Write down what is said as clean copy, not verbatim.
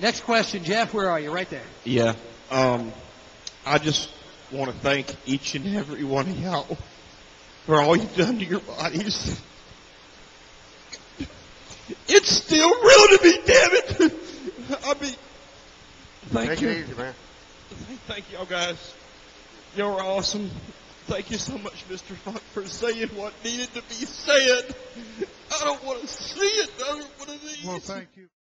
Next question, Jeff. Where are you? Right there. Yeah. I just want to thank each and every one of y'all for all you've done to your bodies. It's still real to me, damn it. I mean, thank you. Take it easy, man. Thank y'all guys. You're awesome. Thank you so much, Mr. Funk, for saying what needed to be said. I don't want to see it. I don't want to see it. Well, thank you.